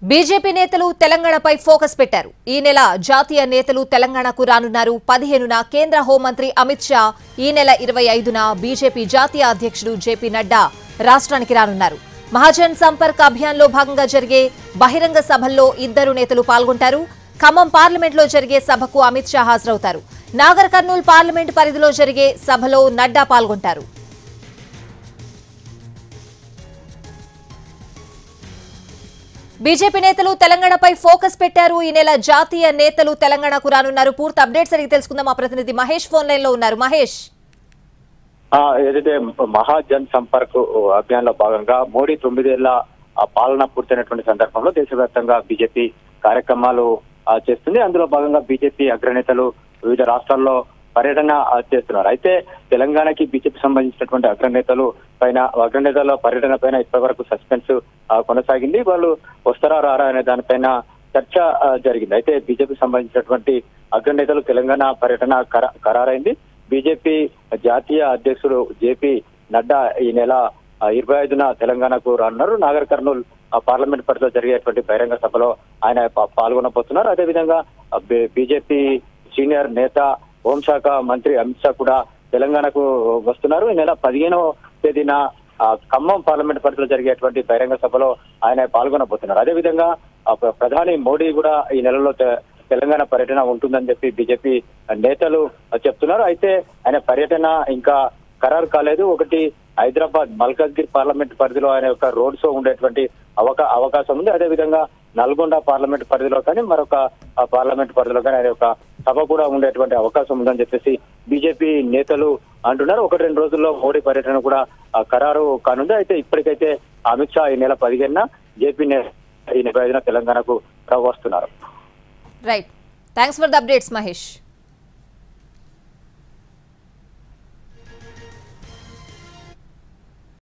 BJP నేతలు తెలంగాణపై focus పెట్టారు. ఈ నెల జాతీయ నేతలు తెలంగాణకు రానున్నారు. 15న కేంద్ర హోంమంత్రి అమిత్ షా, ఈ నెల 25న బీజేపీ జాతీయ అధ్యక్షుడు జేపీ నడ్డా రాష్ట్రానికి రానున్నారు. మహాజన్ సంపర్క్ అభియాన్లో భాగంగా జరిగే బహిరంగ సభల్లో ఇద్దరు నేతలు పాల్గొంటారు. ఖమ్మం పార్లమెంట్లో జరిగే సభకు అమిత్ షా హాజరవుతారు. నాగర్ కర్నూల్ పార్లమెంట్ పరిధిలో జరిగే సభలో నడ్డా పాల్గొంటారు. బీజేపీ నేతలు తెలంగాణపై ఫోకస్ పెట్టారు. ఈ నెల జాతీయ నేతలు తెలంగాణకు రానున్నారు. పూర్తి అప్డేట్స్ అడిగి తెలుసుకుందాం. మా ప్రతినిధి మహేష్ ఫోన్ లైన్ లో ఉన్నారు. మహేష్, ఏదైతే మహాజన్ సంపర్క్ అభియాన్ లో భాగంగా మోడీ 9 ఏళ్ల పాలన పూర్తయినటువంటి సందర్భంలో దేశవ్యాప్తంగా బీజేపీ కార్యక్రమాలు చేస్తుంది. అందులో భాగంగా బీజేపీ అగ్రనేతలు వివిధ రాష్ట్రాల్లో పర్యటన చేస్తున్నారు. అయితే తెలంగాణకి బీజేపీ సంబంధించినటువంటి అగ్రనేతల పర్యటన పైన ఇప్పటి వరకు సస్పెన్స్ కొనసాగింది. వాళ్ళు వస్తారా రారా అనే దానిపైన చర్చ జరిగింది. అయితే బీజేపీ సంబంధించినటువంటి అగ్రనేతలు తెలంగాణ పర్యటన ఖరారైంది. బీజేపీ జాతీయ అధ్యక్షుడు జేపీ నడ్డా ఈ నెల 25న తెలంగాణకు రానున్నారు. నాగర్ కర్నూల్ పార్లమెంట్ పరిధిలో జరిగేటువంటి బహిరంగ సభలో ఆయన పాల్గొనబోతున్నారు. అదేవిధంగా బీజేపీ సీనియర్ నేత హోంశాఖ మంత్రి అమిత్ షా కూడా తెలంగాణకు వస్తున్నారు. ఈ నెల 15వ తేదీన ఖమ్మం పార్లమెంట్ పరిధిలో జరిగేటువంటి బహిరంగ సభలో ఆయన పాల్గొనబోతున్నారు. అదేవిధంగా ప్రధాని మోడీ కూడా ఈ నెలలో తెలంగాణ పర్యటన ఉంటుందని చెప్పి బీజేపీ నేతలు చెప్తున్నారు. అయితే ఆయన పర్యటన ఇంకా ఖరారు కాలేదు. ఒకటి హైదరాబాద్ మల్కాజ్గిరి పార్లమెంట్ పరిధిలో ఆయన యొక్క రోడ్ షో ఉండేటువంటి అవకాశం ఉంది. అదేవిధంగా నల్గొండ పార్లమెంట్ పరిధిలో కానీ మరొక పార్లమెంట్ పరిధిలో కానీ ఆయన యొక్క సభ కూడా ఉండేటువంటి అవకాశం ఉందని చెప్పేసి బీజేపీ నేతలు అంటున్నారు. 1-2 రోజుల్లో మోడీ పర్యటన కూడా ఖరారు కానుంది. అయితే ఇప్పటికైతే అమిత్ షా ఈ నెల 15న, జేపీ ఈ 25న తెలంగాణకు వస్తున్నారు. Right, thanks for the updates Mahesh.